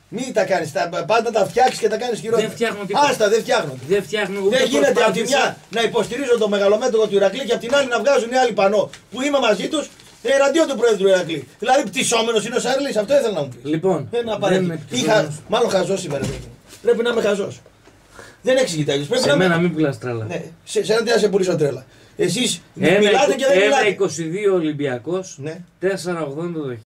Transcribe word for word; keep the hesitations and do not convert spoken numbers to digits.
Μην τα κάνεις, πάντα τα φτιάξεις και τα κάνεις χειρότερα. Δεν φτιάχνω τίποτα. Άστα, δεν φτιάχνονται. Δεν, φτιάχνω, δεν γίνεται από τη μια να υποστηρίζω το μεγαλομέτωχο του Ηρακλή και από την άλλη να βγάζουν οι άλλοι πανό που είμαι μαζί τους εναντίον του Πρόεδρου του Ηρακλή. Δηλαδή πτυσσόμενος είναι ο Σαρλής, αυτό ήθελα να μου πει. Λοιπόν, δεν Είχα, μάλλον χαζός σήμερα. Πρέπει να είμαι χαζός. Δεν εξηγείται αλλιώς. Σε μένα να μην πουλάς τρέλα. Ναι, σε, σε ένα τι να σε πουλήσω τρέλα. Εσείς μιλάτε και δεν μιλάτε. ένα είκοσι δύο Ολυμπιακός, ναι. τέσσερα ογδόντα το